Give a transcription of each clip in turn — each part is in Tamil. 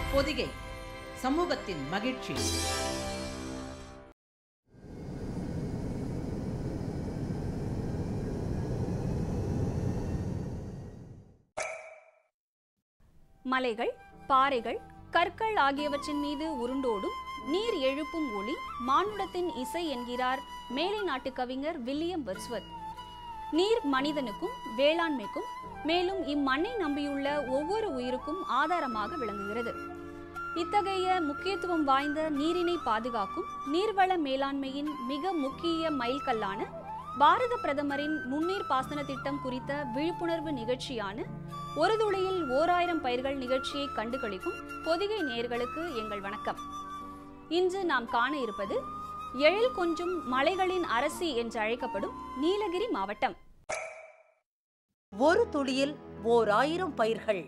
பொதிகை சமூகத்தின் மகிழ்ச்சி. மலைகள், பாறைகள், கற்கள் ஆகியவற்றின் மீது உருண்டோடும் நீர் எழுப்பும் ஒளி மானுடத்தின் இசை என்கிறார் மேலை நாட்டு கவிஞர் வில்லியம் வர்ட்ஸ்வர்த். நீர் மனிதனுக்கும் வேளாண்மைக்கும் மேலும் இம்மண்ணை நம்பியுள்ள ஒவ்வொரு உயிருக்கும் ஆதாரமாக விளங்குகிறது. இத்தகைய முக்கியத்துவம் வாய்ந்த நீரினை பாதுகாக்கும் நீர்வள மேலாண்மையின் மிக முக்கிய மைல்கல்லான பாரத பிரதமரின் நுண்ணீர் பாசன திட்டம் குறித்த விழிப்புணர்வு நிகழ்ச்சியான ஒரு துளியில் 1000 பயிர்கள் நிகழ்ச்சியை கண்டுகளிக்கும் பொதிகை நேயர்களுக்கு எங்கள் வணக்கம். இன்று நாம் காண இருப்பது எழில் கொஞ்சும் மலைகளின் அரசி என்று அழைக்கப்படும் நீலகிரி மாவட்டம். ஒரு துளியில் 1000 பயிர்கள்.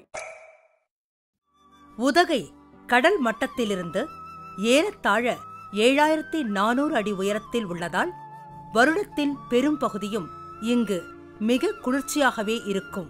உதகை கடல் மட்டத்திலிருந்து ஏறத்தாழ 7400 அடி உயரத்தில் உள்ளதால் வருடத்தின் பெரும் பகுதியும் இங்கு மிக குளிர்ச்சியாகவே இருக்கும்.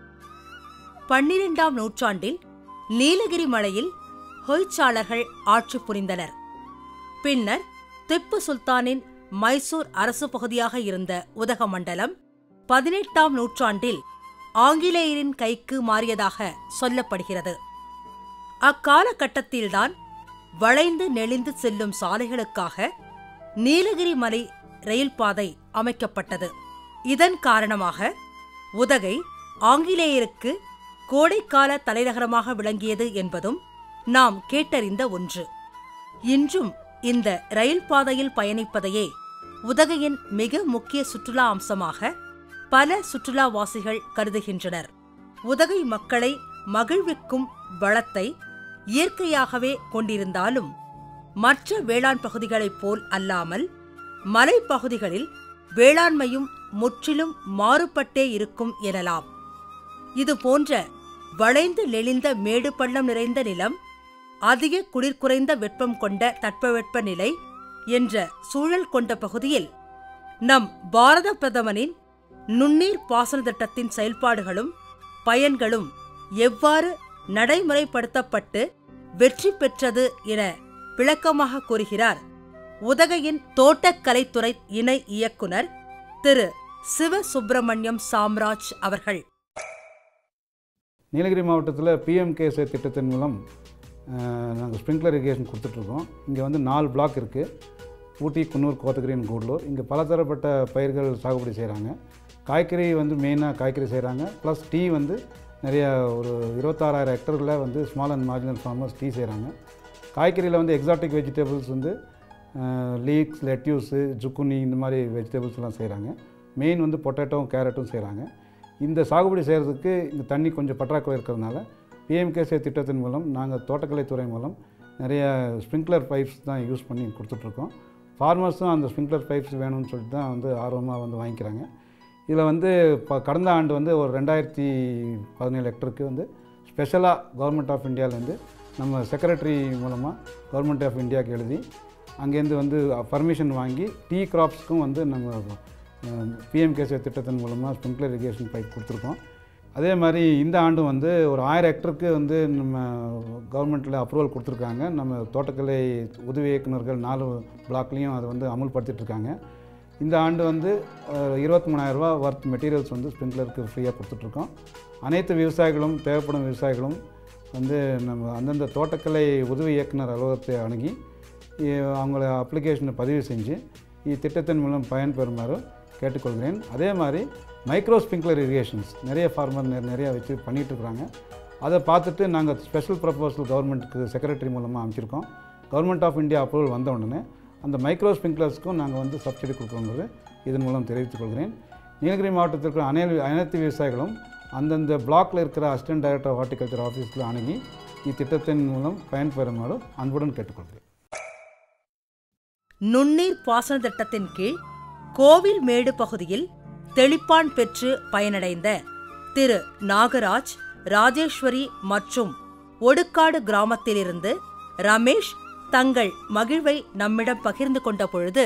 12ஆம் நூற்றாண்டில் நீலகிரி மலையில் ஹொய்சாளர்கள் ஆட்சி புரிந்தனர். பின்னர் திப்பு சுல்தானின் மைசூர் அரசு பகுதியாக இருந்த உதகமண்டலம் 18ஆம் நூற்றாண்டில் ஆங்கிலேயரின் கைக்கு மாறியதாக சொல்லப்படுகிறது. அக்காலகட்டத்தில்தான் வளைந்து நெளிந்து செல்லும் சாலைகளுக்காக நீலகிரி மலை ரயில் பாதை அமைக்கப்பட்டது. இதன் காரணமாக உதகை ஆங்கிலேயருக்கு கோடைக்கால தலைநகரமாக விளங்கியது என்பதும் நாம் கேட்டறிந்த ஒன்று. இன்றும் இந்த ரயில் பாதையில் பயணிப்பதையே உதகையின் மிக முக்கிய சுற்றுலா அம்சமாக பல சுற்றுலாவாசிகள் கருதுகின்றனர். உதகை மக்களை மகிழ்விக்கும் வளத்தை இயற்கையாகவே கொண்டிருந்தாலும் மற்ற வேளாண் பகுதிகளைப் போல் அல்லாமல் மலைப்பகுதிகளில் வேளாண்மையும் முற்றிலும் மாறுபட்டே இருக்கும் எனலாம். இது போன்ற வளைந்து நெளிந்த மேடு பள்ளம் நிறைந்த நிலம், அதிக குளிர் குறைந்த வெப்பம் கொண்ட தட்பவெப்ப நிலை என்ற சூழல் கொண்ட பகுதியில் நம் பாரத பிரதமரின் நுண்ணீர் பாசன திட்டத்தின் செயல்பாடுகளும் பயன்களும் எவ்வாறு நடைமுறைப்படுத்தப்பட்டு வெற்றி பெற்றது என விளக்கமாக கூறுகிறார் உதகையின் தோட்டக்கலைத்துறை இணை இயக்குனர் திரு சிவசுப்பிரமணியம் சாம்ராஜ் அவர்கள். நீலகிரி மாவட்டத்தில் பிஎம்கேஎஸ்ஏ திட்டத்தின் மூலம் நாங்கள் ஸ்ப்ரிங்க்லர் இரிகேஷன் கொடுத்துட்ருக்கோம். இங்கே வந்து 4 பிளாக் இருக்குது. ஊட்டி, குன்னூர், கோத்தகிரி, கூடலூர். இங்கே பலதரப்பட்ட பயிர்கள் சாகுபடி செய்கிறாங்க. காய்கறி வந்து மெயினாக காய்கறி செய்கிறாங்க. ப்ளஸ் டீ வந்து நிறையா ஒரு 26,000 ஹெக்டரில் வந்து small and marginal farmers tea செய்கிறாங்க. காய்கறியில் வந்து எக்ஸாட்டிக் வெஜிடபிள்ஸ் வந்து லீக்ஸ், லெட்யூஸு, ஜுக்குனி இந்த மாதிரி வெஜிடபிள்ஸ்லாம் செய்கிறாங்க. மெயின் வந்து பொட்டேட்டோவும் கேரட்டும் செய்கிறாங்க. இந்த சாகுபடி செய்கிறதுக்கு இந்த தண்ணி கொஞ்சம் பற்றாக்குறை இருக்கிறதுனால பிஎம்கேஎஸ்ஏ திட்டத்தின் மூலம் நாங்கள் தோட்டக்கலைத்துறை மூலம் நிறைய ஸ்ப்ரிங்க்லர் பைப்ஸ் தான் யூஸ் பண்ணி கொடுத்துட்ருக்கோம். ஃபார்மர்ஸும் அந்த ஸ்ப்ரிங்க்லர் பைப்ஸ் வேணும்னு சொல்லிட்டு தான் வந்து ஆர்வமாக வந்து வாங்கிக்கிறாங்க. இதில் வந்து கடந்த ஆண்டு வந்து ஒரு 2017 ஹெக்டருக்கு வந்து ஸ்பெஷலாக கவர்மெண்ட் ஆஃப் இந்தியாவிலேருந்து நம்ம செக்ரட்டரி மூலமாக கவர்மெண்ட் ஆஃப் இந்தியாவுக்கு எழுதி அங்கேருந்து வந்து பர்மிஷன் வாங்கி டீ கிராப்ஸ்க்கும் வந்து நம்ம பிஎம்கேஎஸ்ஏ திட்டத்தின் மூலமாக ஸ்ப்ரிங்க்லர் இரிகேஷன் பைப் கொடுத்துருக்கோம். அதே மாதிரி இந்த ஆண்டும் வந்து ஒரு 1000 ஹெக்டருக்கு வந்து நம்ம கவர்மெண்ட்டில் அப்ரூவல் கொடுத்துருக்காங்க. நம்ம தோட்டக்கலை உதவி இயக்குநர்கள் 4 பிளாக்லேயும் அதை வந்து அமுல்படுத்திகிட்ருக்காங்க. இந்த ஆண்டு வந்து 23,000 ரூபா ஒர்த் மெட்டீரியல்ஸ் வந்து ஸ்ப்ரிங்க்லருக்கு ஃப்ரீயாக கொடுத்துட்ருக்கோம். அனைத்து விவசாயிகளும் தேவைப்படும் விவசாயிகளும் வந்து நம்ம அந்தந்த தோட்டக்கலை உதவி இயக்குனர் அலுவலகத்தை அணுகி அவங்கள அப்ளிகேஷனை பதிவு செஞ்சு இத்திட்டத்தின் மூலம் பயன்பெறுமாறு கேட்டுக்கொள்கிறேன். அதே மாதிரி மைக்ரோ ஸ்ப்ரிங்க்லர் இரிகேஷன்ஸ் நிறைய ஃபார்மர் நிறையா வச்சு பண்ணிகிட்ருக்குறாங்க. அதை பார்த்துட்டு நாங்கள் ஸ்பெஷல் ப்ரப்போசல் கவர்மெண்ட்டுக்கு செக்ரட்டரி மூலமாக அமைச்சிருக்கோம். கவர்மெண்ட் ஆஃப் இந்தியா அப்ரூவல் வந்த உடனே அந்த மைக்ரோ ஸ்ப்ரிங்க்லர்ஸ்க்கும் நாங்கள் வந்து சப்சிடி கொடுக்குறோங்கிறது இதன் மூலம் தெரிவித்துக் கொள்கிறேன். நீலகிரி மாவட்டத்தில் இருக்கிற அனைத்து விவசாயிகளும் அந்தந்த பிளாக்கில் இருக்கிற அசிஸ்டன்ட் டைரக்டர் ஆஃப் ஹார்டிகல்ச்சர் ஆஃபீஸில் அணுகி இத்திட்டத்தின் மூலம் பயன்பெறுமாறு அன்புடன் கேட்டுக்கொள்கிறேன். நுண்ணீர் பாசன திட்டத்தின் கீழ் கோவில்மேடு பகுதியில் தெளிப்பான் பெற்று பயனடைந்த திரு நாகராஜ், ராஜேஸ்வரி மற்றும் ஒடுக்காடு கிராமத்திலிருந்து ரமேஷ் தங்கள் மகிழ்வை நம்மிடம் பகிர்ந்து கொண்ட பொழுது,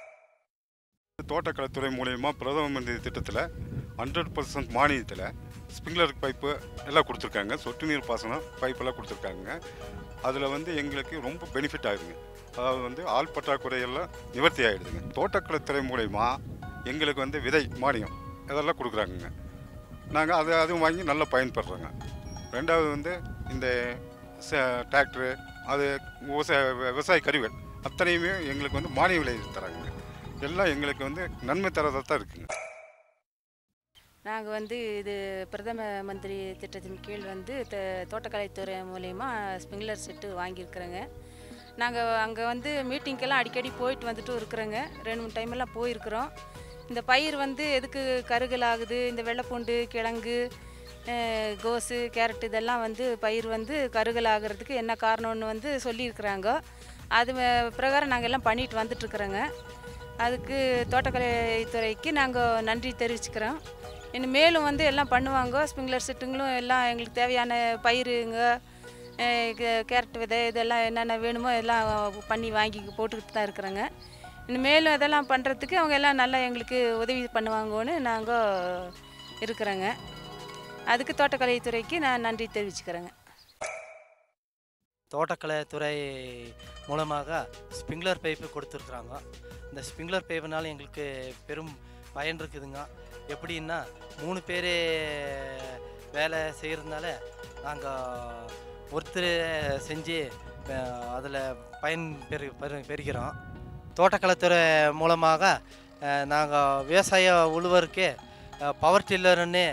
தோட்டக்கலைத்துறை மூலயமா பிரதம மந்திரி திட்டத்தில் 100% மானியத்தில் ஸ்ப்ரிங்க்லர் பைப்பு எல்லாம் கொடுத்துருக்காங்க, சொட்டு நீர் பாசனம் பைப்பெல்லாம் கொடுத்துருக்காங்க. அதில் வந்து எங்களுக்கு ரொம்ப பெனிஃபிட் ஆகுதுங்க. அதாவது வந்து ஆள் பற்றாக்குறையெல்லாம் நிவர்த்தி ஆகிடுதுங்க. தோட்டக்கலைத்துறை மூலயமா எங்களுக்கு வந்து விதை மானியம் இதெல்லாம் கொடுக்குறாங்கங்க. நாங்கள் அதுவும் வாங்கி நல்லா பயன்படுறோங்க. ரெண்டாவது வந்து இந்த டிராக்டரு அது விவசாய கருவிகள் அத்தனையுமே எங்களுக்கு வந்து மானிய விலை தராங்க. எல்லாம் எங்களுக்கு வந்து நன்மை தரதாக தான் இருக்குங்க. நாங்கள் வந்து இது பிரதம மந்திரி திட்டத்தின் கீழ் வந்து தோட்டக்கலைத்துறை மூலயமா ஸ்ப்ரிங்க்லர் செட்டு வாங்கியிருக்கிறோங்க. நாங்கள் அங்கே வந்து மீட்டிங்கெல்லாம் அடிக்கடி போயிட்டு வந்துட்டு இருக்கிறோங்க. 2-3 டைமெல்லாம் போயிருக்கிறோம். இந்த பயிர் வந்து எதுக்கு கருகல் ஆகுது, இந்த வெள்ளைப்பூண்டு, கிழங்கு, கோஸு, கேரட் இதெல்லாம் வந்து பயிர் வந்து கருகல் ஆகிறதுக்கு என்ன காரணம்னு வந்து சொல்லியிருக்கிறாங்க. அது பிரகாரம் நாங்கள் எல்லாம் பண்ணிட்டு வந்துட்டுருக்குறோங்க. அதுக்கு தோட்டக்கலைத்துறைக்கு நாங்கள் நன்றி தெரிவிச்சுக்கிறோம். இன்னும் மேலும் வந்து எல்லாம் பண்ணுவாங்க. ஸ்ப்ரிங்க்லர் செட்டுங்களும் எல்லாம் எங்களுக்கு தேவையான பயிருங்க, கேரட் விதை இதெல்லாம் என்னென்ன வேணுமோ எல்லாம் பண்ணி வாங்கி போட்டுக்கிட்டு தான் இருக்கிறோங்க. இன்னும் மேலும் இதெல்லாம் பண்ணுறதுக்கு அவங்க எல்லாம் நல்லா எங்களுக்கு உதவி பண்ணுவாங்கன்னு நாங்கள் இருக்கிறோங்க. அதுக்கு தோட்டக்கலைத்துறைக்கு நான் நன்றி தெரிவிச்சுக்கிறேங்க. தோட்டக்கலைத்துறை மூலமாக ஸ்ப்ரிங்க்லர் பைப்பு கொடுத்துருக்குறாங்க. இந்த ஸ்ப்ரிங்க்லர் பைப்புனால எங்களுக்கு பெரும் பயன் இருக்குதுங்க. எப்படின்னா 3 பேர் வேலை செய்கிறதுனால நாங்கள் ஒருத்தர் செஞ்சு அதில் பயன் பெறுகிறோம். தோட்டக்கலைத்துறை மூலமாக நாங்கள் விவசாய உழுவருக்கு பவர் டில்லர்னு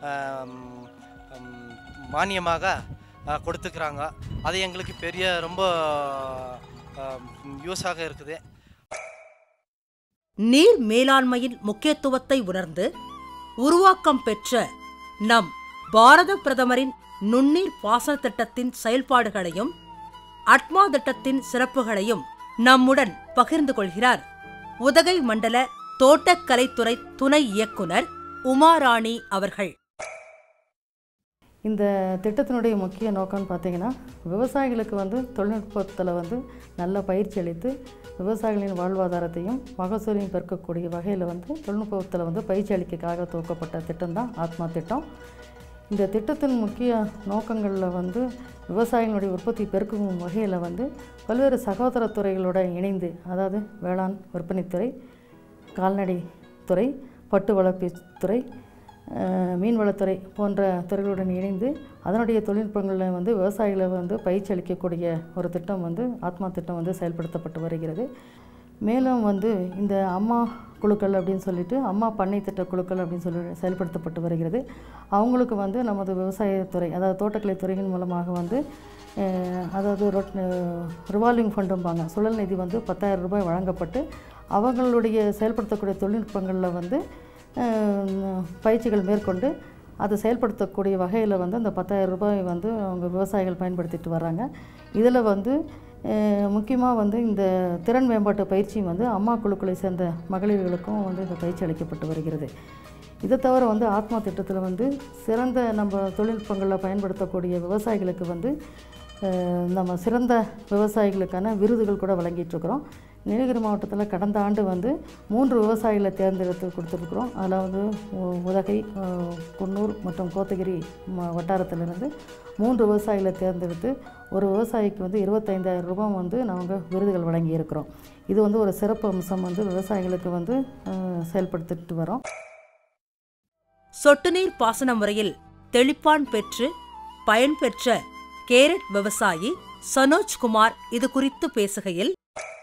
மானியமாக கொடுத்துக்கிறாங்க. அது எங்களுக்கு பெரிய ரொம்ப யூஸாக இருக்குது. நீர் மேலாண்மையின் முக்கியத்துவத்தை உணர்ந்து உருவாக்கம் பெற்ற நம் பாரத பிரதமரின் நுண்ணீர் பாசன திட்டத்தின் செயல்பாடுகளையும் அட்மா திட்டத்தின் சிறப்புகளையும் நம்முடன் பகிர்ந்து கொள்கிறார் உதகை மண்டல தோட்டக்கலைத்துறை துணை இயக்குனர் உமாராணி அவர்கள். இந்த திட்டத்தினுடைய முக்கிய நோக்கம்னு பார்த்தீங்கன்னா, விவசாயிகளுக்கு வந்து தொழில்நுட்பத்தில் வந்து நல்ல பயிற்சி அளித்து விவசாயிகளின் வாழ்வாதாரத்தையும் மகசூலையும் பெருக்கக்கூடிய வகையில் வந்து தொழில்நுட்பத்தில் வந்து பயிற்சி அளிக்கிறதுக்காக துவக்கப்பட்ட திட்டம் தான் ஆத்மா திட்டம். இந்த திட்டத்தின் முக்கிய நோக்கங்களில் வந்து விவசாயிகளுடைய உற்பத்தி பெருக்கும் வகையில் வந்து பல்வேறு சகோதர துறைகளோட இணைந்து, அதாவது வேளாண் விற்பனைத்துறை, கால்நடை துறை, பட்டு வளர்ப்புத்துறை, மீன்வளத்துறை போன்ற துறைகளுடன் இணைந்து அதனுடைய தொழில்நுட்பங்களில் வந்து விவசாயிகளை வந்து பயிற்சி அளிக்கக்கூடிய ஒரு திட்டம் வந்து ஆத்மா திட்டம் வந்து செயல்படுத்தப்பட்டு வருகிறது. மேலும் வந்து இந்த அம்மா குழுக்கள் அப்படின்னு சொல்லிட்டு அம்மா பண்ணை திட்ட குழுக்கள் அப்படின்னு சொல்லி செயல்படுத்தப்பட்டு வருகிறது. அவங்களுக்கு வந்து நமது விவசாயத்துறை, அதாவது தோட்டக்கலை துறையின் மூலமாக வந்து அதாவது ரிவால்விங் ஃபண்டும்பாங்க, சுழல் நிதி வந்து 10,000 ரூபாய் வழங்கப்பட்டு அவங்களுடைய செயல்படுத்தக்கூடிய தொழில்நுட்பங்களில் வந்து பயிற்சிகள் மேற்கொண்டு அதை செயல்படுத்தக்கூடிய வகையில் வந்து அந்த 10,000 ரூபாய் வந்து அவங்க விவசாயிகள் பயன்படுத்திட்டு வராங்க. இதில் வந்து முக்கியமாக வந்து இந்த திறன் மேம்பாட்டு பயிற்சியும் வந்து அம்மா குழுக்களை சேர்ந்த மகளிர்களுக்கும் வந்து இந்த பயிற்சி அளிக்கப்பட்டு வருகிறது. இதை தவிர வந்து ஆத்மா திட்டத்தில் வந்து சிறந்த நம்ம தொழில்நுட்பங்களில் பயன்படுத்தக்கூடிய விவசாயிகளுக்கு வந்து நம்ம சிறந்த விவசாயிகளுக்கான விருதுகள் கூட வழங்கிட்டுருக்குறோம். நீலகிரி மாவட்டத்தில் கடந்த ஆண்டு வந்து 3 விவசாயிகளை தேர்ந்தெடுத்து கொடுத்துருக்குறோம். அதில் வந்து உதகை, குன்னூர் மற்றும் கோத்தகிரி வட்டாரத்திலிருந்து 3 விவசாயிகளை தேர்ந்தெடுத்து ஒரு விவசாயிக்கு வந்து 25,000 ரூபாய் வந்து நாங்கள் விருதுகள் வழங்கியிருக்கிறோம். இது வந்து ஒரு சிறப்பு அம்சம் வந்து விவசாயிகளுக்கு வந்து செயல்படுத்திட்டு வரோம். சொட்டு நீர் பாசன முறையில் தெளிப்பான் பெற்று பயன்பெற்ற கேரட் விவசாயி சனோஜ்குமார் இது குறித்து பேசுகையில்,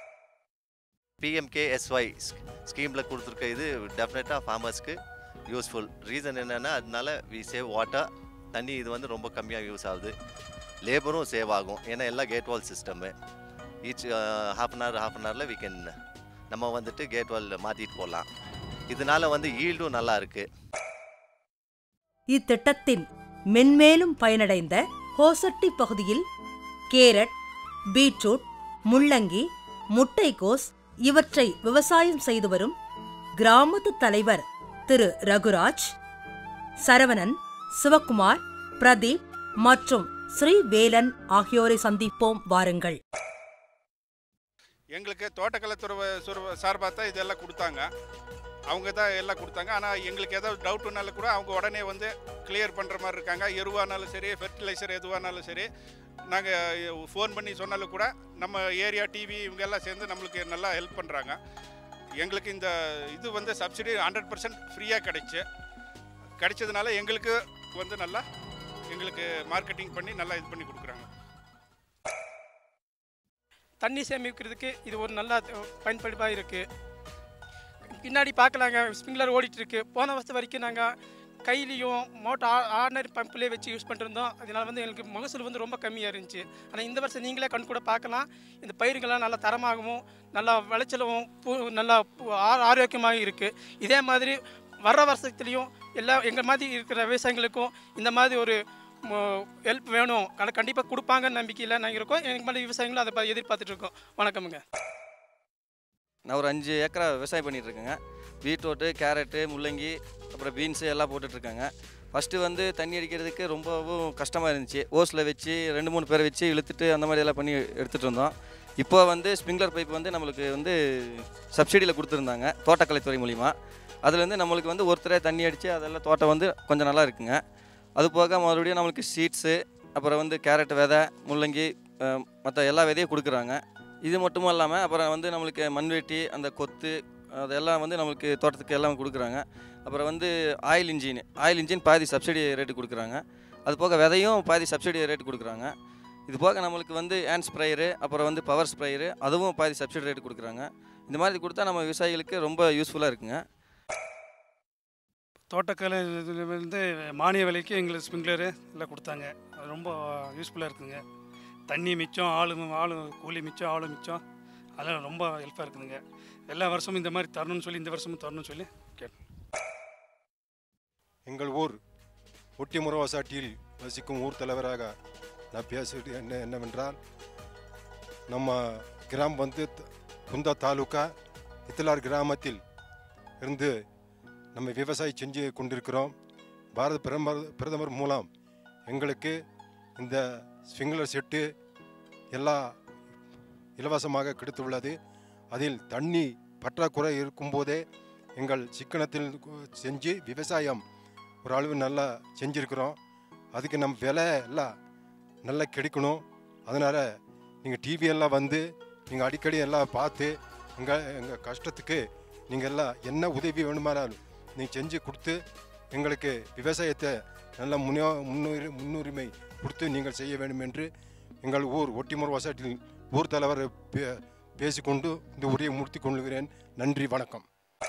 PMKSY ஸ்கீமில் கொடுத்துருக்க இது டெஃபினட்டாக ஃபார்மர்ஸ்க்கு யூஸ்ஃபுல். ரீசன் என்னென்னா, அதனால வி சேவ் வாட்டர், தண்ணி இது வந்து ரொம்ப கம்மியாக யூஸ் ஆகுது. லேபரும் சேவ் ஆகும், ஏன்னா எல்லாம் gate valve system. Each half an hour we can நம்ம வந்துட்டு கேட் வால் மாற்றிட்டு போடலாம். இதனால வந்து ஈல்டும் நல்லா இருக்குது. இத்திட்டத்தின் மென்மேலும் பயனடைந்த ஹோசட்டி பகுதியில் கேரட், பீட்ரூட், முள்ளங்கி, முட்டைக்கோஸ் இவற்றை விவசாயம் செய்து வரும் கிராமத்து தலைவர் திரு ரகுராஜ், சரவணன், சிவகுமார், பிரதீப் மற்றும் ஸ்ரீவேலன் ஆகியோரை சந்திப்போம் வாருங்கள். எங்களுக்கு தோட்டக்கலைத்துறை சார்பாக தான் இதெல்லாம் கொடுத்தாங்க. அவங்க தான் எல்லாம் கொடுத்தாங்க. ஆனால் எங்களுக்கு ஏதாவது டவுட்டுனாலும் கூட அவங்க உடனே வந்து கிளியர் பண்ணுற மாதிரி இருக்காங்க. எருவானாலும் சரி, ஃபெர்டிலைசர் எதுவானாலும் சரி, நாங்கள் ஃபோன் பண்ணி சொன்னாலும் கூட நம்ம ஏரியா டிவி இவங்க எல்லாம் சேர்ந்து நம்மளுக்கு நல்லா ஹெல்ப் பண்ணுறாங்க. எங்களுக்கு இந்த இது வந்து சப்சிடி 100% ஃப்ரீயாக கிடைச்சதுனால எங்களுக்கு வந்து நல்லா எங்களுக்கு மார்க்கெட்டிங் பண்ணி நல்லா இது பண்ணி கொடுக்குறாங்க. தண்ணி சேமிக்கிறதுக்கு இது ஒரு நல்ல பயன்படுப்பாக இருக்குது. பின்னாடி பார்க்கலாங்க, ஸ்ப்ரிங்க்லர் ஓடிட்டுருக்கு. போன வருஷம் வரைக்கும் நாங்கள் கையிலையும் மோட்டர் ஆர்டினரி பம்ப்லேயே வச்சு யூஸ் பண்ணிருந்தோம். அதனால் வந்து எங்களுக்கு மகசூல் வந்து ரொம்ப கம்மியாக இருந்துச்சு. ஆனால் இந்த வருஷம் நீங்களே கண் கூட பார்க்கலாம், இந்த பயிர்கள்லாம் நல்லா தரமாகவும் நல்லா விளைச்சலும் நல்லா ஆரோக்கியமாக இருக்குது. இதே மாதிரி வர்ற வருஷத்துலேயும் எங்கள் மாதிரி இருக்கிற விவசாயிகளுக்கும் இந்த மாதிரி ஒரு ஹெல்ப் வேணும், கண்டிப்பாக கொடுப்பாங்கன்னு நம்பிக்கையில் நாங்கள் இருக்கோம். எங்கள் மாதிரி விவசாயிகளும் அதை எதிர்பார்த்துட்ருக்கோம். வணக்கமுங்க. நான் ஒரு 5 ஏக்கரா விவசாயம் பண்ணிகிட்ருக்கேங்க. பீட்ரூட்டு, கேரட்டு, முள்ளங்கி, அப்புறம் பீன்ஸு எல்லாம் போட்டுட்ருக்காங்க. ஃபஸ்ட்டு வந்து தண்ணி அடிக்கிறதுக்கு ரொம்பவும் கஷ்டமாக இருந்துச்சு. ஓஸில் வச்சு 2-3 பேரை வச்சு இழுத்துட்டு அந்த மாதிரி எல்லாம் பண்ணி எடுத்துகிட்டு இருந்தோம். இப்போ வந்து ஸ்ப்ரிங்க்லர் பைப் வந்து நம்மளுக்கு வந்து சப்சிடியில் கொடுத்துருந்தாங்க தோட்டக்கலைத்துறை மூலிமா. அதில் வந்து நம்மளுக்கு வந்து ஒருத்தரே தண்ணி அடித்து அதெல்லாம் தோட்டம் வந்து கொஞ்சம் நல்லா இருக்குங்க. அது போக மறுபடியும் நம்மளுக்கு சீட்ஸு, அப்புறம் வந்து கேரட் விதை, முள்ளங்கி, மற்ற எல்லா விதையும் கொடுக்குறாங்க. இது மட்டும் இல்லாமல் அப்புறம் வந்து நம்மளுக்கு மண்வெட்டி, அந்த கொத்து, அதெல்லாம் வந்து நம்மளுக்கு தோட்டத்துக்கு எல்லாம் கொடுக்குறாங்க. அப்புறம் வந்து ஆயில் இன்ஜின் பாதி சப்சிடி ரேட்டு கொடுக்குறாங்க. அது போக விதையும் பாதி சப்சிடி ரேட்டு கொடுக்குறாங்க. இது போக நம்மளுக்கு வந்து ஹேண்ட் ஸ்ப்ரேயரு, அப்புறம் வந்து பவர் ஸ்ப்ரேயரு, அதுவும் பாதி சப்சிடி ரேட்டு கொடுக்குறாங்க. இந்த மாதிரி கொடுத்தா நம்ம விவசாயிகளுக்கு ரொம்ப யூஸ்ஃபுல்லாக இருக்குங்க. தோட்டக்கலை இதிலிருந்து மானிய விலைக்கு எங்களுக்கு ஸ்ப்ரிங்க்லரு எல்லாம் கொடுத்தாங்க. அது ரொம்ப யூஸ்ஃபுல்லாக இருக்குதுங்க. தண்ணி மிச்சம், ஆளு கூலி மிச்சம், ஆளு மிச்சம், அதெல்லாம் ரொம்ப ஹெல்ப்பாக இருக்குதுங்க. எல்லா வருஷமும் இந்த மாதிரி தரணும்னு சொல்லி இந்த வருஷமும் தரணும்னு சொல்லி கேட்டோம். எங்கள் ஊர் ஒட்டிமுறவாசாட்டியில் வசிக்கும் ஊர் தலைவராக நான் பேசுவது என்னவென்றால், நம்ம கிராமம் வந்து குந்தா தாலுக்கா இத்தலார் கிராமத்தில் இருந்து நம்ம விவசாயம் செஞ்சு கொண்டிருக்கிறோம். பாரத பிரதமர் மூலம் எங்களுக்கு இந்த ஸ்ப்ரிங்க்லர் செட்டு எல்லாம் இலவசமாக கிடைத்துள்ளது. அதில் தண்ணி பற்றாக்குறை இருக்கும்போதே எங்கள் சிக்கனத்தில் செஞ்சு விவசாயம் ஒரு அளவு நல்லா செஞ்சுருக்கிறோம். அதுக்கு நம்ம விலை எல்லாம் நல்லா கிடைக்கணும். அதனால் நீங்கள் டிவியெல்லாம் வந்து நீங்கள் அடிக்கடி எல்லாம் பார்த்து எங்கள் கஷ்டத்துக்கு நீங்கள் எல்லாம் என்ன உதவி வேணுமானாலும் நீங்கள் செஞ்சு கொடுத்து எங்களுக்கு விவசாயத்தை நல்ல முன்னுரிமை கொடுத்து நீங்கள் செய்ய வேண்டும் என்று எங்கள் ஊர் ஒட்டிமுறவாசாட்டில் ஊர் தலைவர் பேசிக்கொண்டு இந்த உரையை முடித்துக் கொள்கிறேன். நன்றி, வணக்கம்.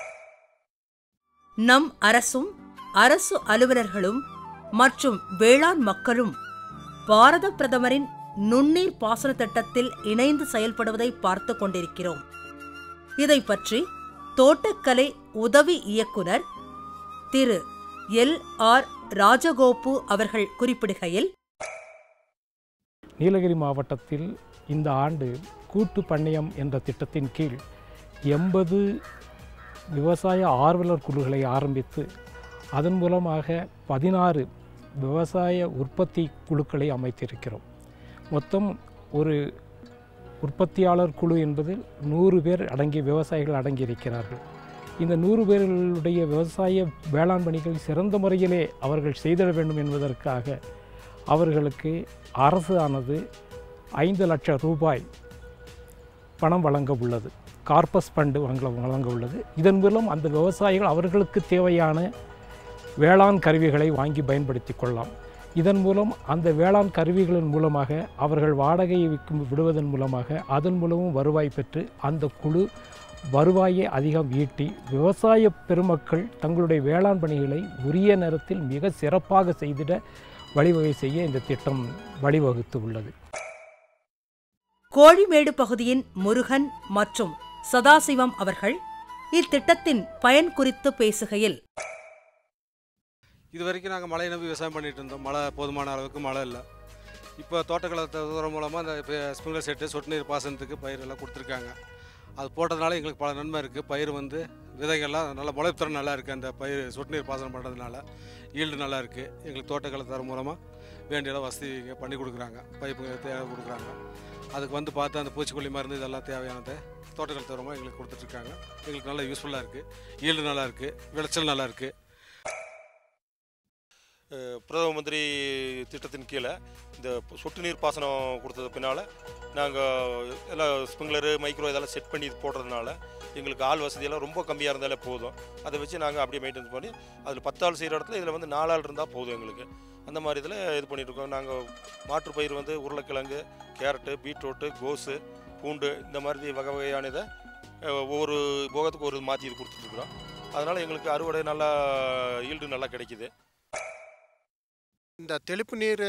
நம் அரசும் அரசு அலுவலர்களும் மற்றும் வேளாண் மக்களும் பாரத பிரதமரின் நுண்ணீர் பாசன திட்டத்தில் இணைந்து செயல்படுவதை பார்த்து கொண்டிருக்கிறோம். இதை பற்றி தோட்டக்கலை உதவி இயக்குனர் திரு LR ராஜகோபு அவர்கள் குறிப்பிடுகையில், நீலகிரி மாவட்டத்தில் இந்த ஆண்டு கூட்டு பண்ணையம் என்ற திட்டத்தின் கீழ் 80 விவசாய ஆர்வலர் குழுக்களை ஆரம்பித்து அதன் மூலமாக 16 விவசாய உற்பத்தி குழுக்களை அமைத்திருக்கிறோம். மொத்தம் ஒரு உற்பத்தியாளர் குழு என்பதில் 100 பேர் அடங்கிய விவசாயிகள் அடங்கியிருக்கிறார்கள். இந்த 100 பேர்களுடைய விவசாய வேளாண் பணிகள் சிறந்த முறையிலே அவர்கள் செய்திட வேண்டும் என்பதற்காக அவர்களுக்கு அரசு ஆனது 5 லட்சம் ரூபாய் பணம் வழங்க உள்ளது. கார்பஸ் ஃபண்டு வழங்க உள்ளது. இதன் மூலம் அந்த விவசாயிகள் அவர்களுக்கு தேவையான வேளாண் கருவிகளை வாங்கி பயன்படுத்தி கொள்ளலாம். இதன் மூலம் அந்த வேளாண் கருவிகளின் மூலமாக அவர்கள் வாடகையை விடுவதன் மூலமாக அதன் மூலமும் வருவாய் பெற்று அந்த குழு வருவாயை அதிகம் ஈட்டி விவசாய பெருமக்கள் தங்களுடைய வேளாண் பணிகளை உரிய நேரத்தில் மிக சிறப்பாக செய்திட வழிவகை செய்ய இந்த திட்டம் வழிவகுத்து உள்ளது. கோழிமேடு பகுதியின் முருகன் மற்றும் சதாசிவம் அவர்கள் இத்திட்டத்தின் பயன் குறித்து பேசுகையில், இது வரைக்கும் நாங்கள் மழையை நம்பி விவசாயம் பண்ணிகிட்டு இருந்தோம். மழை போதுமான அளவுக்கு மழை இல்லை. இப்போ தோட்டக்கலை துறை மூலமாக அந்த ஸ்ப்ரிங்க்லர் செட்டு சொட்டு நீர் பாசனத்துக்கு பயிரெல்லாம் கொடுத்துருக்காங்க. அது போட்டதுனால எங்களுக்கு பல நன்மை இருக்குது. பயிர் வந்து விதைகள்லாம் நல்லா முளைப்புத்திறன் நல்லா இருக்குது. அந்த பயிர் சொட்டு நீர் பாசனம் பண்ணுறதுனால ஈல்டு நல்லா இருக்குது. எங்களுக்கு தோட்டக்கலை துறை மூலமாக வேண்டியெல்லாம் வசதி இங்கே பண்ணி கொடுக்குறாங்க. பைப்புங்க தேவை கொடுக்குறாங்க. அதுக்கு வந்து பார்த்து அந்த பூச்சிக்கொல்லி மருந்து இதெல்லாம் தேவையானதை தோட்டக்கலை தரமாக எங்களுக்கு கொடுத்துட்ருக்காங்க. எங்களுக்கு நல்லா யூஸ்ஃபுல்லாக இருக்குது. ஈல்டு நல்லா இருக்குது, விளைச்சல் நல்லா இருக்குது. பிரதம மந்திரி திட்டத்தின் கீழே இந்த சொட்டு நீர் பாசனம் கொடுத்தது பின்னால் நாங்கள் எல்லாம் ஸ்ப்ரிங்க்லரு மைக்ரோ இதெல்லாம் செட் பண்ணி போடுறதுனால எங்களுக்கு ஆள் வசதியெல்லாம் ரொம்ப கம்மியாக இருந்தாலே போதும். அதை வச்சு நாங்கள் அப்படியே மெயின்டைன் பண்ணி அதில் 10 ஆள் செய்கிற இடத்துல இதில் வந்து 4 ஆள் இருந்தால் போதும் எங்களுக்கு. அந்த மாதிரி இதில் இது பண்ணிகிட்ருக்கோம். நாங்கள் மாற்றுப்பயிர் வந்து உருளைக்கிழங்கு, கேரட்டு, பீட்ரூட்டு, கோஸு, பூண்டு இந்த மாதிரி வகை வகையான இதை ஒவ்வொரு போகத்துக்கு ஒரு மாற்றி இது கொடுத்துட்ருக்குறோம். அதனால் எங்களுக்கு அறுவடை நல்லா ஈல்டு நல்லா கிடைக்கிது. இந்த தெளிப்பு நீர்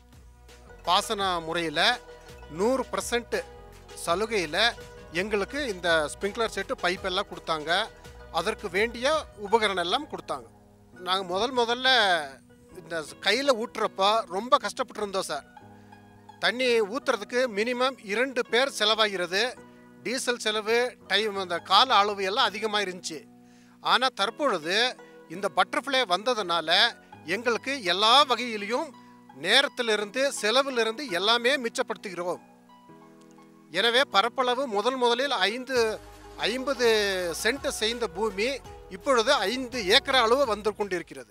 பாசன முறையில் 100% சலுகையில் எங்களுக்கு இந்த ஸ்ப்ரிங்க்லர் செட்டு பைப்பெல்லாம் கொடுத்தாங்க. அதற்கு வேண்டிய உபகரணம் எல்லாம் கொடுத்தாங்க. நாங்கள் முதல்ல இந்த கையில் ஊட்டுறப்போ ரொம்ப கஷ்டப்பட்டு இருந்தோம் சார். தண்ணி ஊற்றுறதுக்கு மினிமம் 2 பேர் செலவாகிறது. டீசல் செலவு, டைம், அந்த கால அளவு எல்லாம் அதிகமாக இருந்துச்சு. ஆனால் தற்பொழுது இந்த பட்டர்ஃப்ளை வந்ததுனால எங்களுக்கு எல்லா வகையிலையும் நேரத்திலிருந்து செலவிலிருந்து எல்லாமே மிச்சப்படுத்துகிறோம். எனவே பரப்பளவு முதலில் 50 சென்ட் செய்த பூமி இப்பொழுது 5 ஏக்கர் அளவு வந்து கொண்டிருக்கிறது.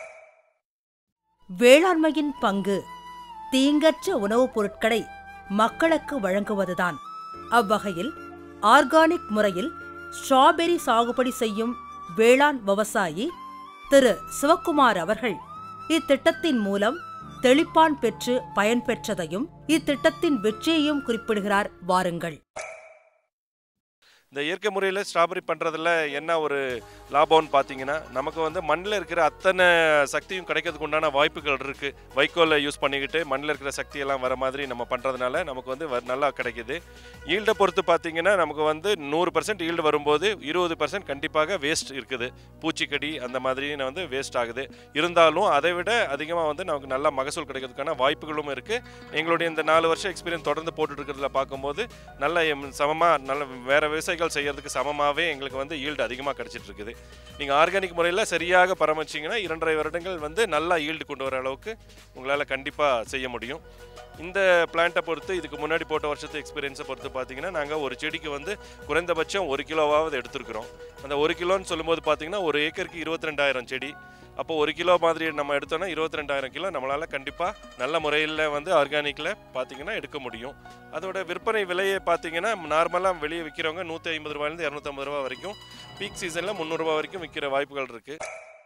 வேளாண்மையின் பங்கு தீங்கற்ற உணவுப் பொருட்களை மக்களுக்கு வழங்குவதுதான். அவ்வகையில் ஆர்கானிக் முறையில் ஸ்ட்ராபெரி சாகுபடி செய்யும் வேளாண் விவசாயி திரு சிவக்குமார் அவர்கள் இத்திட்டத்தின் மூலம் தெளிப்பான் பெற்று பயன்பெற்றதையும் இத்திட்டத்தின் வெற்றியையும் குறிப்பிடுகிறார். வாருங்கள். இந்த இயற்கை முறையில் ஸ்ட்ராபெரி பண்ணுறதுல என்ன ஒரு லாபம்னு பார்த்தீங்கன்னா, நமக்கு வந்து மண்ணில் இருக்கிற அத்தனை சக்தியும் கிடைக்கிறதுக்கு உண்டான வாய்ப்புகள் இருக்குது. வைக்கோலை யூஸ் பண்ணிக்கிட்டு மண்ணில் இருக்கிற சக்தியெல்லாம் வர மாதிரி நம்ம பண்ணுறதுனால நமக்கு வந்து நல்லா கிடைக்கிது. ஈல்டை பொறுத்து பார்த்தீங்கன்னா நமக்கு வந்து 100% ஈல்டு வரும்போது 20% கண்டிப்பாக வேஸ்ட் இருக்குது. பூச்சிக்கடி அந்த மாதிரி வந்து வேஸ்ட் ஆகுது. இருந்தாலும் அதை விட அதிகமாக வந்து நமக்கு நல்லா மகசூல் கிடைக்கிறதுக்கான வாய்ப்புகளும் இருக்குது. எங்களுடைய இந்த 4 வருஷம் எக்ஸ்பீரியன்ஸ் தொடர்ந்து போட்டுட்டு இருக்கிறதுல பார்க்கும்போது நல்ல சமமாக நல்ல வேறு விவசாயிகள் செய்யறதுக்கு சமமாகவே எங்களுக்கு வந்து ஈல்டு அதிகமாக கிடைச்சிட்டு இருக்குது. நீங்கள் ஆர்கானிக் முறையில் சரியாக பராமரிச்சிங்கன்னா 2.5 வருடங்கள் வந்து நல்லா ஈல்டு கொண்டு வர அளவுக்கு உங்களால் கண்டிப்பாக செய்ய முடியும். இந்த பிளான்ட்டை பொறுத்து இதுக்கு முன்னாடி போட்ட வருஷத்து எக்ஸ்பீரியன்ஸை பொறுத்து பார்த்தீங்கன்னா நாங்கள் ஒரு செடிக்கு வந்து குறைந்தபட்சம் 1 கிலோவாவது எடுத்துருக்குறோம். அந்த 1 கிலோன்னு சொல்லும்போது பார்த்தீங்கன்னா ஒரு ஏக்கருக்கு 22,000 செடி. அப்போ 1 கிலோ மாதிரி நம்ம எடுத்தோன்னா 22,000 கிலோ நம்மளால் கண்டிப்பாக நல்ல முறையில் வந்து ஆர்கானிக்கில் பார்த்தீங்கன்னா எடுக்க முடியும். அதோட விற்பனை விலையை பார்த்தீங்கன்னா நார்மலாக வெளியே விற்கிறவங்க 150 ரூபாயிலேருந்து 250 ரூபா வரைக்கும், பீக் சீசனில் 300 ரூபா வரைக்கும் விற்கிற வாய்ப்புகள் இருக்குது.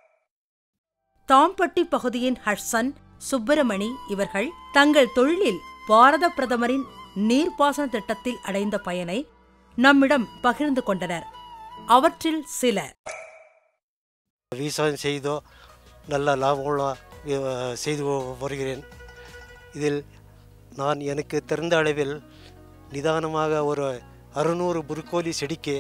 தாம்பட்டி பகுதியின் ஹட்சன், சுப்பிரமணி இவர்கள் தங்கள் தொழிலில் பாரத பிரதமரின் நீர்ப்பாசன திட்டத்தில் அடைந்த பயனை நம்மிடம் பகிர்ந்து கொண்டனர். அவற்றில் சில: விவசாயம் செய்தோ நல்ல லாபமுள்ள செய்து வருகிறேன். இதில் நான் எனக்கு தெரிந்த அளவில் நிதானமாக ஒரு 600 புரோக்கோலி செடிக்கு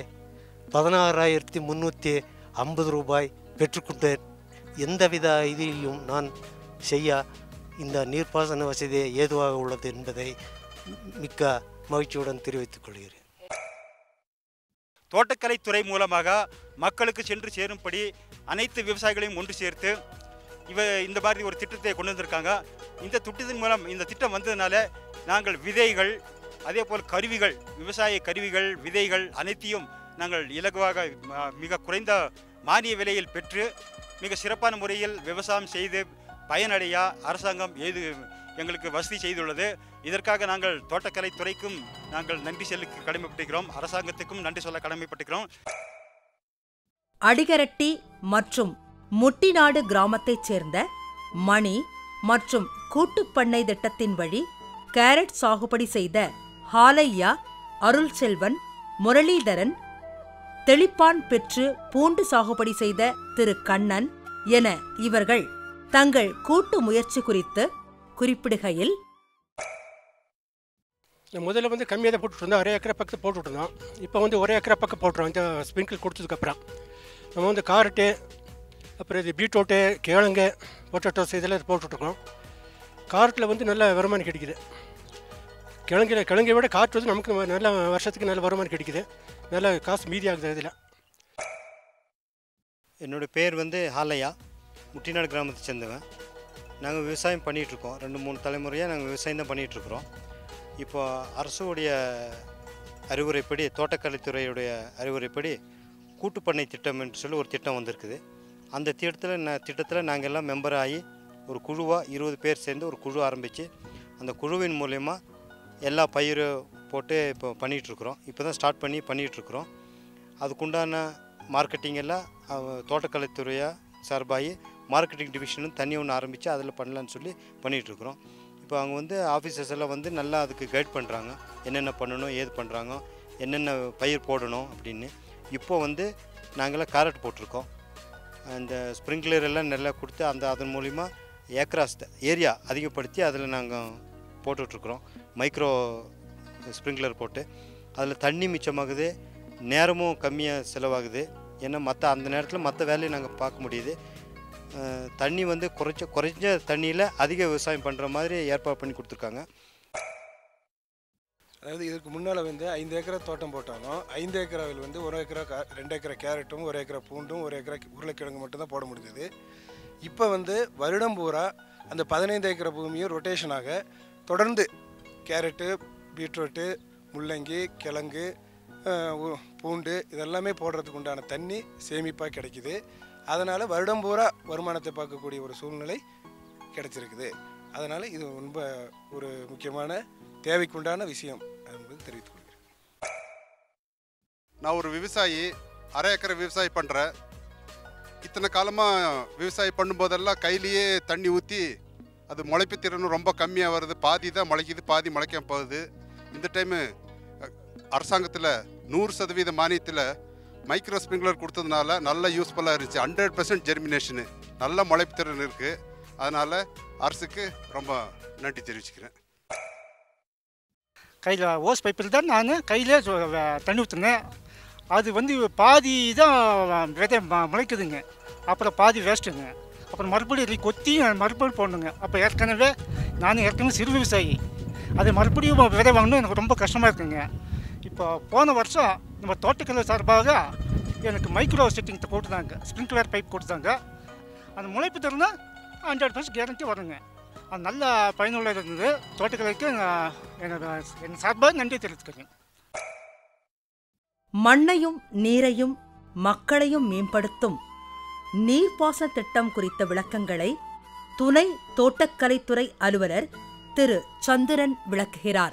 16,350 ரூபாய் பெற்றுக்கொண்டேன். எந்தவித இதிலும் நான் செய்ய இந்த நீர்ப்பாசன வசதி ஏதுவாக உள்ளது என்பதை மிக்க மகிழ்ச்சியுடன் தெரிவித்துக் கொள்கிறேன். தோட்டக்கலைத்துறை மூலமாக மக்களுக்கு சென்று சேரும்படி அனைத்து விவசாயிகளையும் ஒன்று சேர்த்து இந்த மாதிரி ஒரு திட்டத்தை கொண்டு வந்திருக்காங்க. இந்த திட்டத்தின் மூலம் இந்த திட்டம் வந்ததுனால நாங்கள் விதைகள், அதே போல் கருவிகள், விவசாய கருவிகள், விதைகள் அனைத்தையும் நாங்கள் இலகுவாக மிக குறைந்த மானிய விலையில் பெற்று மிக சிறப்பான முறையில் விவசாயம் செய்து பயனடைய அரசாங்கம் எங்களுக்கு வசதி செய்துள்ளது. இதற்காக நாங்கள் தோட்டக்கலைத்துறைக்கும் நாங்கள் நன்றி சொல்ல கடமைப்பட்டிருக்கிறோம். அரசாங்கத்துக்கும் நன்றி சொல்ல கடமைப்பட்டிருக்கிறோம். அடிகரட்டி மற்றும் முட்டிநாடு கிராமத்தைச் சேர்ந்த மணி மற்றும் கூட்டுப்பண்ணை திட்டத்தின் வழி கேரட் சாகுபடி செய்த ஹாலையா, அருள் செல்வன், முரளிதரன், தெளிப்பான் பெற்று பூண்டு சாகுபடி செய்த திரு கண்ணன் என இவர்கள் தங்கள் கூட்டு முயற்சி குறித்து குறிப்பிடுகையில், முதல்ல வந்து கம்மியாக தான் போட்டுட்டு இருந்தோம். 1 ஏக்கரை பக்கத்து போட்டுட்டு இருந்தோம். இப்போ வந்து 1 ஏக்கரை பக்கம் போட்டுறோம். இந்த ஸ்ப்ரிங்கிள் கொடுத்ததுக்கப்புறம் நம்ம வந்து காரட்டு, அப்புறம் இது பீட்ரூட்டு, கிழங்கு, பொட்டேட்டோஸ் இதெல்லாம் போட்டுட்ருக்கோம். காரட்டில் வந்து நல்ல வருமானம் கிடைக்குது. கிழங்கை விட காற்று வந்து நமக்கு நல்ல வருஷத்துக்கு நல்ல வருமானம் கிடைக்குது. நல்ல காசு மீதி ஆகுது. இதில் என்னோடய பேர் வந்து ஹாலையா, முட்டிநாடு கிராமத்தை சேர்ந்தவன். நாங்கள் விவசாயம் பண்ணிகிட்ருக்கோம். 2-3 தலைமுறையாக நாங்கள் விவசாயம் தான் பண்ணிகிட்ருக்குறோம். இப்போ அரசுடைய அறிவுரைப்படி, தோட்டக்கலைத்துறையுடைய அறிவுரைப்படி கூட்டுப்பண்ணை திட்டம் என்று சொல்லி ஒரு திட்டம் வந்திருக்குது. அந்த திட்டத்தில் நாங்கள் எல்லாம் மெம்பர் ஆகி ஒரு குழுவாக 20 பேர் சேர்ந்து ஒரு குழு ஆரம்பித்து அந்த குழுவின் மூலயமா எல்லா பயிரும் போட்டு இப்போ பண்ணிகிட்ருக்குறோம். இப்போ தான் ஸ்டார்ட் பண்ணிகிட்ருக்குறோம். அதுக்குண்டான மார்க்கெட்டிங் எல்லாம் தோட்டக்கலைத்துறையாக சார்பாகி மார்க்கெட்டிங் டிவிஷனும் தனி ஒன்று ஆரம்பித்து அதில் பண்ணலான்னு சொல்லி பண்ணிகிட்ருக்குறோம். இப்போ அவங்க வந்து ஆஃபீஸர்ஸ் எல்லாம் வந்து நல்லா அதுக்கு கைட் பண்ணுறாங்க, என்னென்ன பண்ணணும், ஏது பண்ணுறாங்க, என்னென்ன பயிர் போடணும் அப்படின்னு. இப்போ வந்து நாங்களாம் கேரட் போட்டிருக்கோம். அந்த ஸ்ப்ரிங்க்லர் எல்லாம் நல்லா கொடுத்து அதன் மூலிமா ஏரியா அதிகப்படுத்தி அதில் நாங்கள் போட்டுட்ருக்குறோம். மைக்ரோ ஸ்ப்ரிங்க்லர் போட்டு அதில் தண்ணி மிச்சமாகுது, நேரமும் கம்மியாக செலவாகுது. ஏன்னா அந்த நேரத்தில் மற்ற வேலையை நாங்கள் பார்க்க முடியுது. தண்ணி வந்து குறைஞ்ச தண்ணியில் அதிக விவசாயம் பண்ணுற மாதிரி ஏற்பாடு பண்ணி கொடுத்துருக்காங்க. அதாவது இதுக்கு முன்னால் வந்து 5 ஏக்கரை தோட்டம் போட்டாலும் 5 ஏக்கராவில் வந்து 1 ஏக்கரா 2 ஏக்கரா கேரட்டும் 1 ஏக்கரா பூண்டும் 1 ஏக்கரா உருளைக்கிழங்கு மட்டும்தான் போட முடிஞ்சது. இப்போ வந்து வருடம் பூரா அந்த 15 ஏக்கரை பூமியும் ரொட்டேஷனாக தொடர்ந்து கேரட்டு, பீட்ரூட்டு, முள்ளங்கி, கிழங்கு, பூண்டு இதெல்லாமே போடுறதுக்கு உண்டான தண்ணி சேமிப்பாக கிடைக்கிது. அதனால் வருடம் பூரா வருமானத்தை பார்க்கக்கூடிய ஒரு சூழ்நிலை கிடைச்சிருக்குது. அதனால் இது ரொம்ப ஒரு முக்கியமான தேவைக்குண்டான விஷயம் என்பது தெரிவித்துக் கொள்கிறேன். நான் ஒரு விவசாயி, 1/2 ஏக்கரை விவசாயம் பண்ணுறேன். இத்தனை காலமாக விவசாயம் பண்ணும்போதெல்லாம் கையிலேயே தண்ணி ஊற்றி அது முளைப்பு திறனும் ரொம்ப கம்மியாக வருது. பாதி தான் முளைக்குது, பாதி முளைக்க போகுது. இந்த டைமு அரசாங்கத்தில் 100% மானியத்தில் மைக்ரோ ஸ்ப்ரிங்க்லர் கொடுத்ததுனால நல்ல யூஸ்ஃபுல்லாக இருந்துச்சு. 100% ஜெர்மினேஷனு, நல்ல முளைப்பு திறன் இருக்குது. அதனால் அரசுக்கு ரொம்ப நன்றி தெரிவிச்சுக்கிறேன். கையில் ஓஸ் பைப்பில் தான் நான் கையிலே தண்ணி ஊற்றுனேன். அது வந்து பாதி தான் விதை முளைக்குதுங்க, அப்புறம் பாதி வேஸ்ட்டுங்க. அப்புறம் மறுபடியும் கொத்தி மறுபடியும் போடணுங்க. அப்போ ஏற்கனவே சிறு விவசாயி, அது மறுபடியும் விதை வாங்கணும் எனக்கு ரொம்ப கஷ்டமாக இருக்குங்க. இப்போ போன வருஷம் நம்ம தோட்டக்கலை சார்பாக எனக்கு மைக்ரோ செட்டிங் கொடுத்தாங்க, ஸ்ப்ரிங்க்லர் பைப் கொடுத்தாங்க. அந்த முளைப்பு திறனா 100% கேரண்டி வருங்க. அது நல்ல பயனுள்ள இருந்தது. தோட்டக்கலைக்கு என் சார்பாக நன்றி தெரிவித்துக்கிறேன். மண்ணையும் நீரையும் மக்களையும் மேம்படுத்தும் நீர்ப்பாசன திட்டம் குறித்த விளக்கங்களை துணை தோட்டக்கலைத்துறை அலுவலர் திரு சந்திரன் விளக்குகிறார்.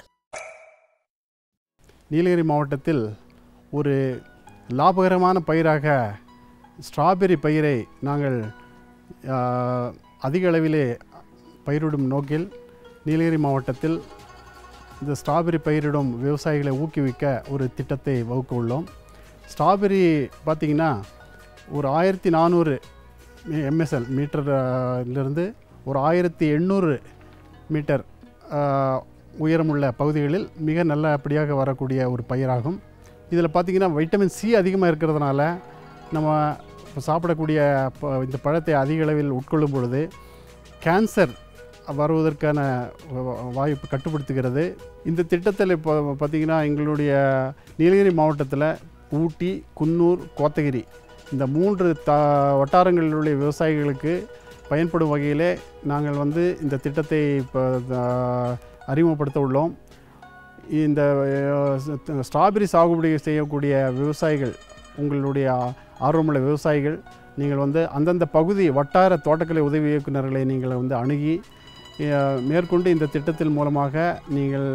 நீலகிரி மாவட்டத்தில் ஒரு லாபகரமான பயிராக ஸ்ட்ராபெரி பயிரை நாங்கள் அதிக அளவிலே பயிரிடும் நோக்கில் நீலகிரி மாவட்டத்தில் இந்த ஸ்ட்ராபெரி பயிரிடும் விவசாயிகளை ஊக்குவிக்க ஒரு திட்டத்தை வகுக்க உள்ளோம். ஸ்ட்ராபெரி பார்த்திங்கன்னா ஒரு 1400 எம்எஸ்எல் மீட்டர்லேருந்து ஒரு 1800 மீட்டர் உயரமுள்ள பகுதிகளில் மிக நல்லபடியாக வரக்கூடிய ஒரு பயிராகும். இதில் பார்த்திங்கன்னா வைட்டமின் சி அதிகமாக இருக்கிறதுனால நம்ம சாப்பிடக்கூடிய இந்த பழத்தை அதிக அளவில் உட்கொள்ளும் பொழுது கேன்சர் வருவதற்கான வாய்ப்பு கட்டுப்படுத்துகிறது. இந்த திட்டத்தில் இப்போ பார்த்திங்கன்னா எங்களுடைய நீலகிரி மாவட்டத்தில் ஊட்டி, குன்னூர், கோத்தகிரி இந்த 3 வட்டாரங்களில் உள்ள விவசாயிகளுக்கு பயன்படும் வகையிலே நாங்கள் வந்து இந்த திட்டத்தை இப்போ அறிமுகப்படுத்த உள்ளோம். இந்த ஸ்ட்ராபெரி சாகுபடி செய்யக்கூடிய விவசாயிகள், உங்களுடைய ஆர்வமுள்ள விவசாயிகள், நீங்கள் வந்து அந்தந்த பகுதி வட்டார தோட்டக்கலை உதவி இயக்குநர்களை நீங்கள் வந்து அணுகி மேற்கொண்டு இந்த திட்டத்தின் மூலமாக நீங்கள்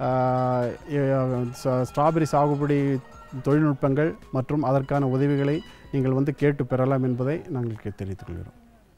ஸ்ட்ராபெரி சாகுபடி தொழில்நுட்பங்கள் மற்றும் அதற்கான உதவிகளை நீங்கள் வந்து கேட்டு பெறலாம் என்பதை நாங்கள் தெரிவித்துக் கொள்கிறோம்.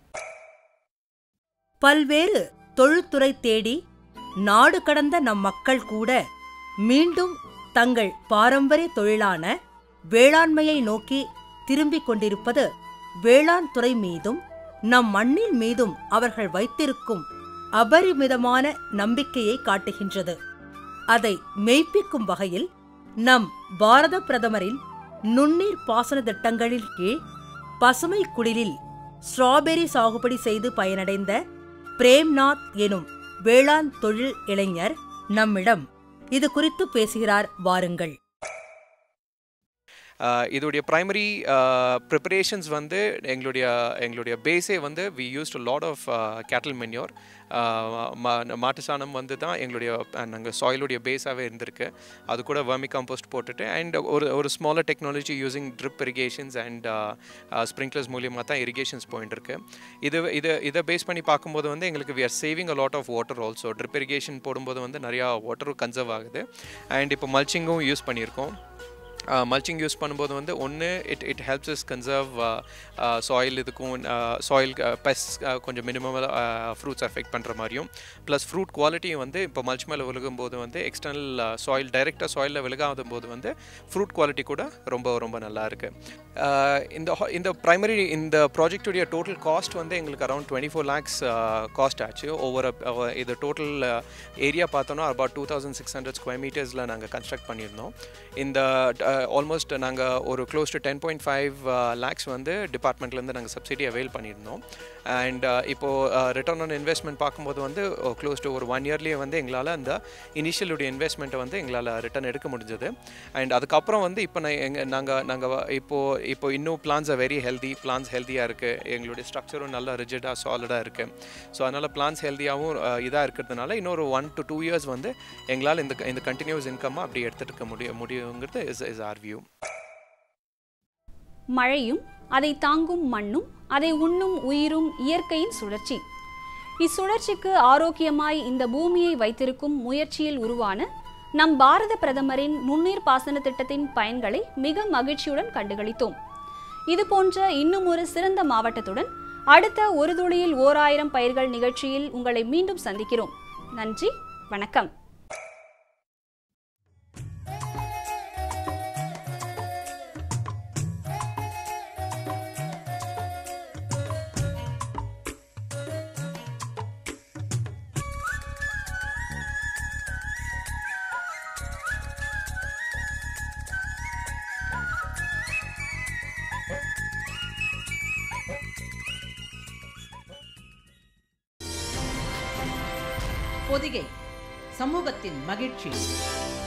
பல்வேறு தொழில்துறை தேடி நாடு கடந்த நம் மக்கள் கூட மீண்டும் தங்கள் பாரம்பரிய தொழிலான வேளாண்மையை நோக்கி திரும்பிக் கொண்டிருப்பது வேளாண் துறை மீதும் நம் மண்ணின் மீதும் அவர்கள் வைத்திருக்கும் அபரிமிதமான நம்பிக்கையை காட்டுகின்றது. அதை மெய்ப்பிக்கும் வகையில் நம் பாரத பிரதமரின் நுண்ணீர் பாசன திட்டங்களின் கீழ் பசுமை குடிலில் ஸ்ட்ராபெரி சாகுபடி செய்து பயனடைந்த பிரேம்நாத் எனும் வேளாண் தொழில் இளைஞர் நம்மிடம் இது குறித்து பேசுகிறார். வாருங்கள். இதோடைய ப்ரைமரி ப்ரிப்பரேஷன்ஸ் வந்து எங்களுடைய பேஸே வந்து we used lot of cattle manure. மாட்டு சாணம் வந்து தான் எங்களுடைய நாங்கள் சாயிலுடைய பேஸாகவே இருந்திருக்கு. அது கூட வர்மி காம்போஸ்ட் போட்டுட்டு அண்ட் ஒரு smaller technology using drip irrigations and sprinklers மூலியமாக தான் இரிகேஷன்ஸ் போயிட்டு இருக்கு. இதை பேஸ் பண்ணி பார்க்கும்போது வந்து எங்களுக்கு we are saving a lot of water also. Drip irrigation போடும்போது வந்து நிறையா வாட்டரும் கன்சர்வ் ஆகுது. அண்ட் இப்போ மல்ச்சிங்கும் யூஸ் பண்ணியிருக்கோம். மல்ச்சிங் யூஸ் பண்ணும்போது வந்து ஒன்று it helps is conserve soil, இதுக்கும் சாயில் பெஸ்ட் கொஞ்சம் மினிமம் ஃப்ரூட்ஸ் அஃபெக்ட் பண்ணுற மாதிரியும், ப்ளஸ் ஃப்ரூட் குவாலிட்டியும் வந்து இப்போ மல்ச் மேலே விழுகும்போது வந்து எக்ஸ்டர்னல் சாயில் டைரெக்டாக சாயிலில் விழுகாத போது வந்து ஃப்ரூட் குவாலிட்டி கூட ரொம்ப ரொம்ப நல்லா இருக்குது. இந்த ப்ரைமரி இந்த ப்ராஜெக்டுடைய டோட்டல் காஸ்ட் வந்து எங்களுக்கு அரௌண்ட் 24 lakhs காஸ்ட் ஆச்சு. இது டோட்டல் ஏரியா பார்த்தோன்னா அபவுட் 2600 square meters நாங்கள் கன்ஸ்ட்ரக்ட் பண்ணியிருந்தோம். இந்த ஆல்மோஸ்ட் நாங்கள் ஒரு க்ளோஸ் டு 10.5 lakhs வந்து டிபார்ட்மெண்ட்லேருந்து நாங்கள் சப்சிடி அவைல் பண்ணியிருந்தோம். அண்ட் இப்போது ரிட்டர்ன் ஆன் இன்வெஸ்ட்மெண்ட் பார்க்கும்போது வந்து க்ளோஸ் டு ஒரு 1 yearலேயே வந்து எங்களால் அந்த இனிஷியலுடைய இன்வெஸ்ட்மெண்ட்டை வந்து எங்களால் ரிட்டர்ன் எடுக்க முடிஞ்சது. அண்ட் அதுக்கப்புறம் வந்து இப்போ நாங்கள் இப்போ இன்னும் பிளான்ஸ் வெரி ஹெல்தி, பிளான்ஸ் ஹெல்த்தியாக இருக்குது. எங்களுடைய ஸ்ட்ரக்சரும் நல்லா ரிஜிடாக சாலிடாக இருக்குது. ஸோ அதனால் பிளான்ஸ் ஹெல்த்தியாகவும் இதாக இருக்கிறதுனால இன்னொரு 1 to 2 years வந்து எங்களால் இந்த கண்டினியூஸ் இன்கம்மாக அப்படி எடுத்துகிட்டு முடியுங்கிறது இஸ் ஆர் வியூ. மழையும் அதை தாங்கும் மண்ணும் அதை உண்ணும் உயிரும் இயற்கையின் சுழற்சி. இச்சுழற்சிக்கு ஆரோக்கியமாய் இந்த பூமியை வைத்திருக்கும் முயற்சியில் உருவான நம் பாரத பிரதமரின் நுண்ணீர் பாசன திட்டத்தின் பயன்களை மிக மகிழ்ச்சியுடன் கண்டுகளித்தோம். இதுபோன்ற இன்னும் ஒரு சிறந்த மாவட்டத்துடன் அடுத்த ஒரு துளியில் 1000 பயிர்கள் நிகழ்ச்சியில் உங்களை மீண்டும் சந்திக்கிறோம். நன்றி, வணக்கம். பொதிகை சமூகத்தின் மகிழ்ச்சி.